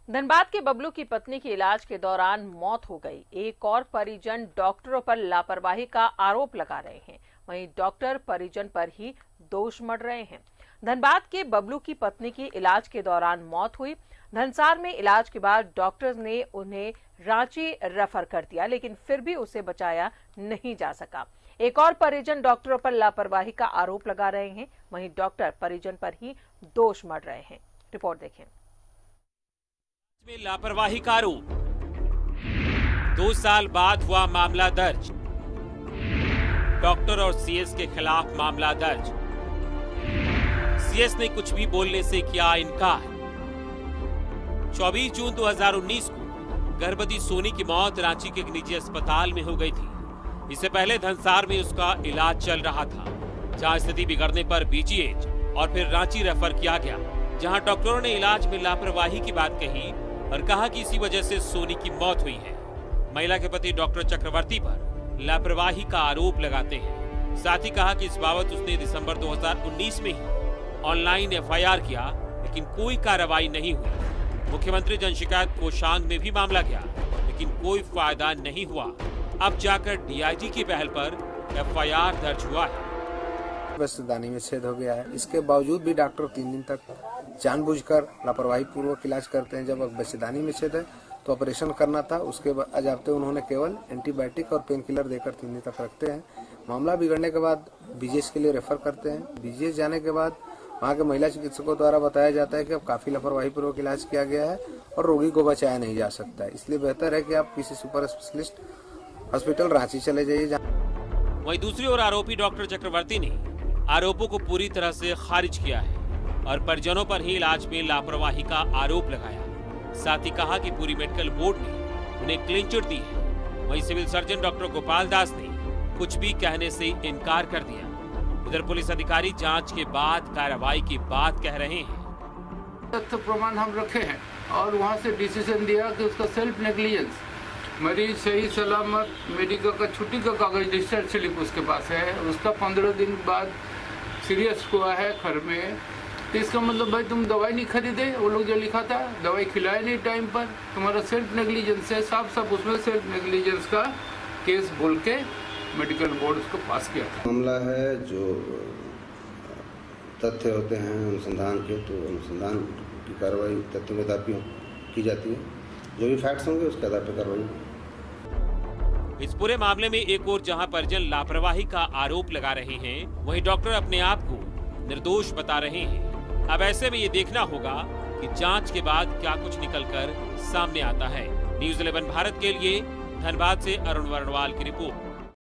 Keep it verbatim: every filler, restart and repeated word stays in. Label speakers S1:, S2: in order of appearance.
S1: धनबाद के बबलू की पत्नी की इलाज के दौरान मौत हो गई। एक और परिजन डॉक्टरों पर लापरवाही का आरोप लगा रहे हैं। वहीं डॉक्टर परिजन पर ही दोष मढ़ रहे हैं। धनबाद के बबलू की पत्नी की इलाज के दौरान मौत हुई। धनसार में इलाज के बाद डॉक्टर्स ने उन्हें रांची रेफर कर दिया, लेकिन फिर भी उसे बचाया नहीं जा सका। एक और परिजन डॉक्टरों पर लापरवाही का आरोप लगा रहे हैं। वहीं डॉक्टर परिजन पर ही दोष मढ़ रहे हैं। रिपोर्ट देखें।
S2: में लापरवाही का आरोप, दो साल बाद हुआ मामला दर्ज। डॉक्टर और सीएस के खिलाफ मामला दर्ज। सीएस ने कुछ भी बोलने से किया इनकार। चौबीस जून दो हज़ार उन्नीस को गर्भवती सोनी की मौत रांची के एक निजी अस्पताल में हो गई थी। इससे पहले धनसार में उसका इलाज चल रहा था, जहां स्थिति बिगड़ने पर बीजीएच और फिर रांची रेफर किया गया, जहां डॉक्टरों ने इलाज में लापरवाही की बात कही और कहा कि इसी वजह से सोनी की मौत हुई है। महिला के पति डॉक्टर चक्रवर्ती पर लापरवाही का आरोप लगाते हैं। साथ ही कहा कि इस बाबत उसने दिसंबर दो हज़ार उन्नीस में ही ऑनलाइन एफ आई आर किया, लेकिन कोई कार्रवाई नहीं हुई। मुख्यमंत्री जन शिकायत कोषांग में भी मामला गया, लेकिन कोई फायदा नहीं हुआ। अब जाकर डी आई जी की पहल पर एफ आई आर दर्ज हुआ है।
S3: बच्चेदानी में छेद हो गया है। इसके बावजूद भी डॉक्टर तीन दिन तक जानबूझकर लापरवाही पूर्वक इलाज करते हैं। जब बच्चेदानी में छेद है तो ऑपरेशन करना था, उसके अजाबते उन्होंने केवल एंटीबायोटिक और पेन किलर देकर तीन दिन तक रखते हैं। मामला बिगड़ने के बाद बीजीएच के लिए रेफर करते हैं। बीजीएच जाने के बाद वहाँ के महिला चिकित्सकों द्वारा बताया जाता है कि अब काफी लापरवाही पूर्वक इलाज किया गया है और रोगी को बचाया नहीं जा सकता है, इसलिए बेहतर है कि आप किसी सुपर स्पेशलिस्ट हॉस्पिटल रांची चले जाइए।
S2: वहीं दूसरी ओर आरोपी डॉक्टर चक्रवर्ती ने आरोपों को पूरी तरह से खारिज किया है और परिजनों पर ही इलाज में लापरवाही का आरोप लगाया। साथ ही कहा कि पूरी मेडिकल बोर्ड ने उन्हें क्लीन चिट दी है। वहीं civil surgeon doctor Gopal Das ने कुछ भी कहने से इनकार कर दिया। उधर पुलिस अधिकारी जांच के बाद कार्रवाई की बात कह रहे हैं।
S4: तथ्य प्रमाण हम रखे हैं और वहां से डिसीजन दिया कि उसका सेल्फ नेग्लिजेंस, मरीज सही सलामत मेडिकल का छुट्टी का कागज डिस्चार्ज स्लिप उसके पास है, उसका पंद्रह दिन बाद सीरियस हुआ है घर में, तो इसका मतलब भाई तुम दवाई नहीं खरीदे, वो लोग जो लिखा था दवाई खिलाए नहीं टाइम पर, तुम्हारा सेल्फ नेग्लिजेंस है। साफ साफ उसमें सेल्फ नेग्लिजेंस का केस बोल के मेडिकल बोर्ड उसको पास किया था।
S5: मामला है जो तथ्य होते हैं अनुसंधान के, तो अनुसंधान की कार्रवाई तथ्यों के आधार पर की जाती है। जो भी फैक्ट्स होंगे उसके आधार पर कार्रवाई।
S2: इस पूरे मामले में एक और जहां परिजन लापरवाही का आरोप लगा रहे हैं, वहीं डॉक्टर अपने आप को निर्दोष बता रहे हैं। अब ऐसे में ये देखना होगा कि जांच के बाद क्या कुछ निकलकर सामने आता है। न्यूज़ इलेवन भारत के लिए धनबाद से अरुण वर्णवाल की रिपोर्ट।